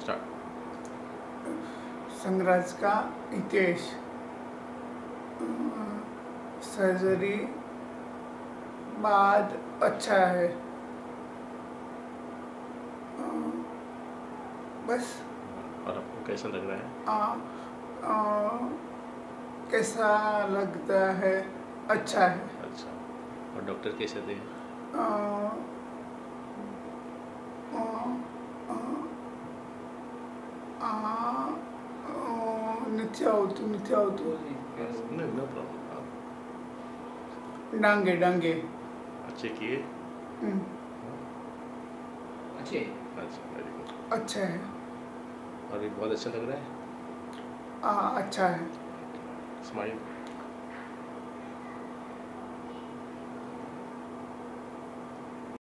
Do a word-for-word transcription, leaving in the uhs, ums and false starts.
Start. Sangraj का Hitesh, surgery बाद अच्छा है, बस। और आपको कैसा लग रहा है? आ, आ, कैसा लगता है? अच्छा है। अच्छा, और डॉक्टर कैसे थे? आ, आ, आ, आ, नित्य होतु नित्य होतु नहीं, नो प्रॉब्लम। डांगे डांगे अच्छे किए? हम्म, अच्छे। अच्छा, वेरी गुड। अच्छा है। और ये बहुत अच्छा लग रहा है। आ, अच्छा है। स्माइल।